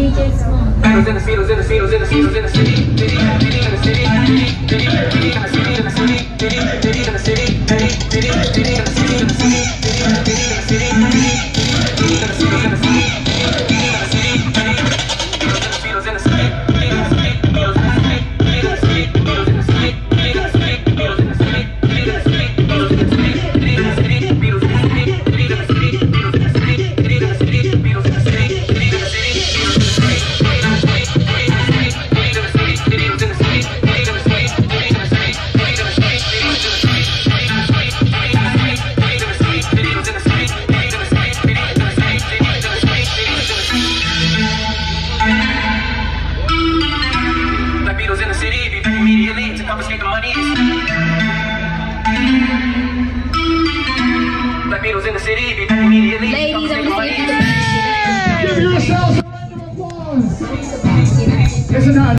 Black Beatles in the city, be back immediately. Ladies, I'm gonna give give yourselves a round of applause. It's a